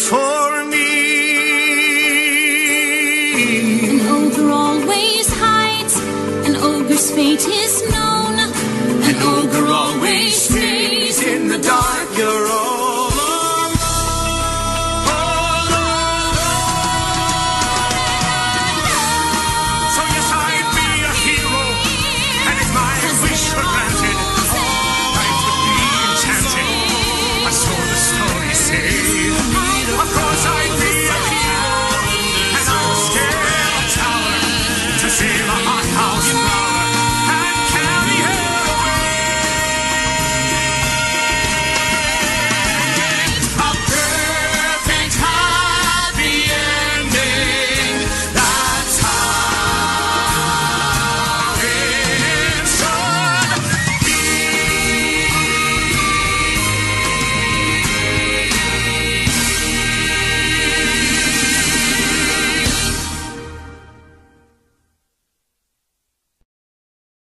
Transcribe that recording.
for me. An ogre always hides, an ogre's fate is known. An ogre always stays in the dark. You're